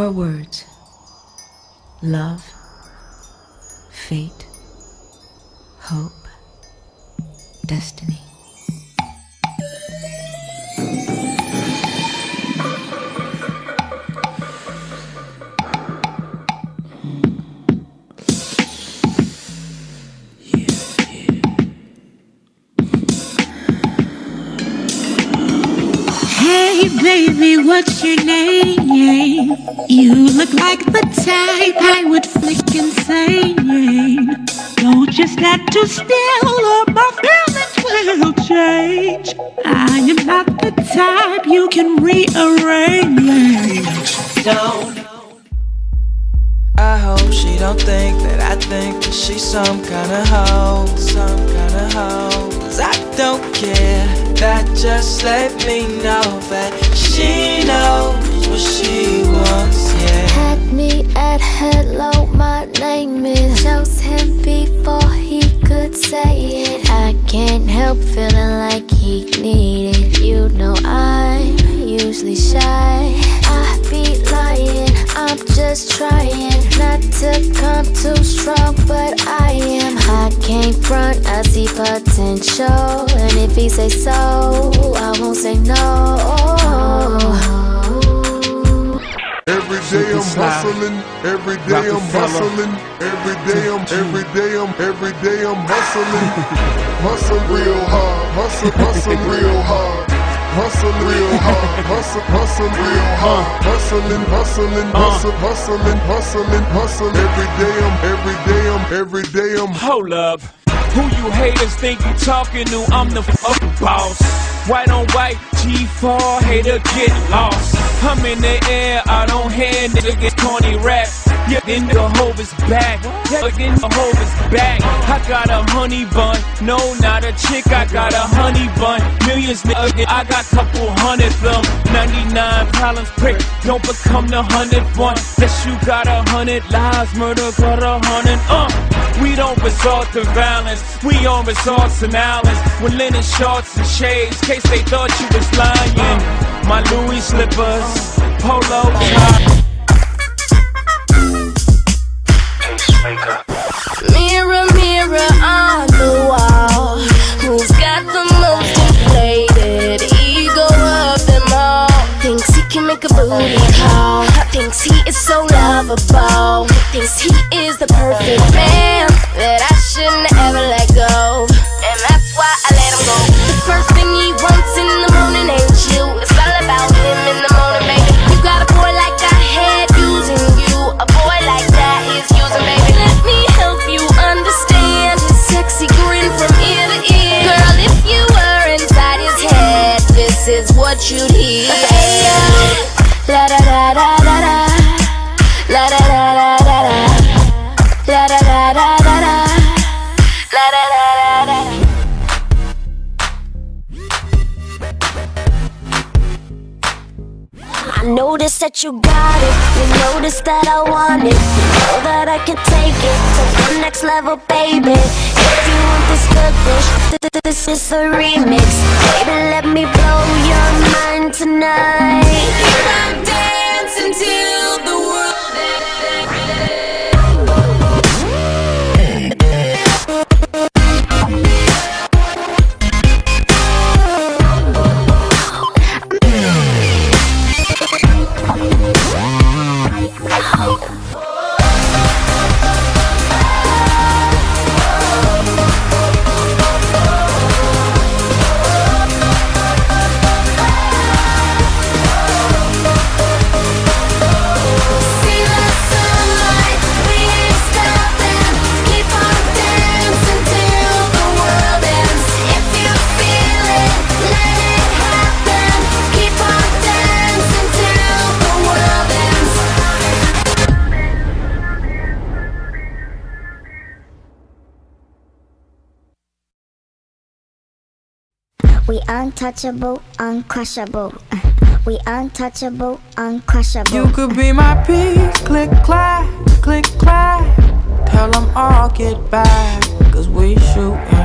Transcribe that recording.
Four words: love, fate, hope, destiny. Hey baby, what's your name? You look like the type I would flick insane. Don't you start to steal or my feelings will change. I am not the type you can rearrange. Don't. I hope she don't think that I think that she's some kind of hoe, some kind of hoe. 'Cause I don't care, that just let me know that she knows what she wants, yeah. Had me at hello, my name is. Chose him before he could say it. I can't help feeling like he needed. You know I'm usually shy. I be lying, I'm just trying not to come too strong, but I am. I can't front, I see potential, and if he say so, I won't say no. Every day I'm hustling, every day I'm hustling, every day I'm hustling. Hustle real hard, hustle real hard. Hustle real hard, hustle real hard. Hustling, hustle. Every day I'm. Hold up, who you haters think you talking to? I'm the fucking boss. White on white, G4, hater get lost. I'm in the air, I don't hear nigga get corny rap. Yeah, then the hoe is back. Yeah, again the hoe is back. I got a honey bun, no, not a chick. I got a honey bun. Millions, nigga, I got couple hundred of them. 99 problems, prick, don't become the 101. Unless you got 100 lives, murder got 100. We don't resort to violence, we on resorts and islands with linen shorts and shades, case they thought you was lying. My Louis slippers, polo top. Mirror, mirror on the wall, who's got the most inflated ego of them all? Thinks he can make a booty call, thinks he is so lovable, thinks he is the perfect man that I shouldn't ever let go. And that's why I let him go. The first thing he wants in the morning ain't you, it's all about him in the morning, baby. You got a boy like I had using you, a boy like that is using, baby. Let me help you understand his sexy grin from ear to ear. Girl, if you were inside his head, this is what you'd hear. Hey, la da da da da da, la da da da da da, la da da da da da, la da da da da. I noticed that you got it, you noticed that I want it, you know that I can take it to the next level, baby. If you want this good dish, this is a remix. Baby, let me blow your mind tonight. I'm dancing till the world we untouchable, uncrushable. We untouchable, uncrushable. You could be my piece, click, clack, click, clack. Tell them all get back, 'cause we shootin'.